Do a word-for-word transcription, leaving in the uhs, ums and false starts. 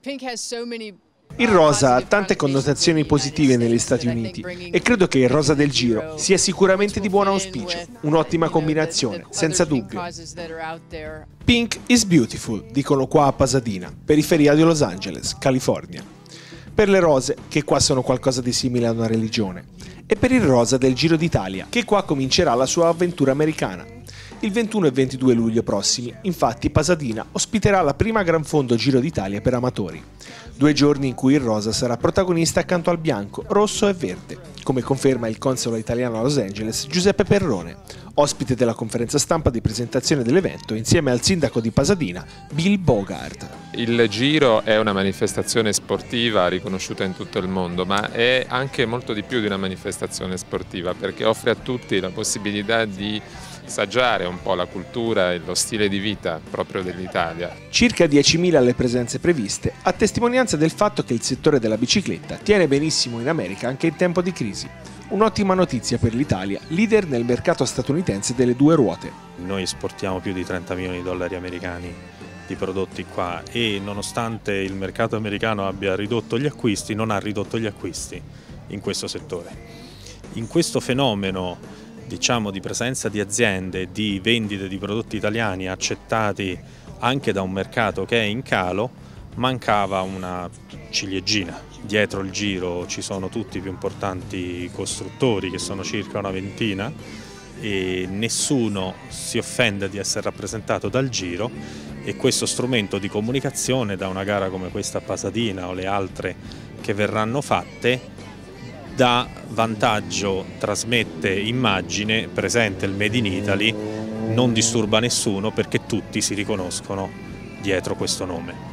Il rosa ha tante connotazioni positive negli Stati Uniti e credo che il rosa del Giro sia sicuramente di buon auspicio, un'ottima combinazione, senza dubbio. Pink is beautiful, dicono qua a Pasadena, periferia di Los Angeles, California. Per le rose, che qua sono qualcosa di simile a una religione, e per il rosa del Giro d'Italia, che qua comincerà la sua avventura americana. Il ventuno e ventidue luglio prossimi, infatti, Pasadena ospiterà la prima Gran Fondo Giro d'Italia per amatori. Due giorni in cui il rosa sarà protagonista accanto al bianco, rosso e verde, come conferma il console italiano a Los Angeles Giuseppe Perrone, ospite della conferenza stampa di presentazione dell'evento insieme al sindaco di Pasadena, Bill Bogart. Il Giro è una manifestazione sportiva riconosciuta in tutto il mondo, ma è anche molto di più di una manifestazione sportiva, perché offre a tutti la possibilità di assaggiare un po' la cultura e lo stile di vita proprio dell'Italia. Circa diecimila le presenze previste, a testimonianza del fatto che il settore della bicicletta tiene benissimo in America anche in tempo di crisi. Un'ottima notizia per l'Italia, leader nel mercato statunitense delle due ruote. Noi esportiamo più di trenta milioni di dollari americani di prodotti qua e nonostante il mercato americano abbia ridotto gli acquisti, non ha ridotto gli acquisti in questo settore. In questo fenomeno, diciamo, di presenza di aziende, di vendite di prodotti italiani accettati anche da un mercato che è in calo, mancava una ciliegina. Dietro il Giro ci sono tutti i più importanti costruttori, che sono circa una ventina, e nessuno si offende di essere rappresentato dal Giro, e questo strumento di comunicazione, da una gara come questa a Pasadena o le altre che verranno fatte, dà vantaggio, trasmette immagine, presenta il Made in Italy, non disturba nessuno perché tutti si riconoscono dietro questo nome.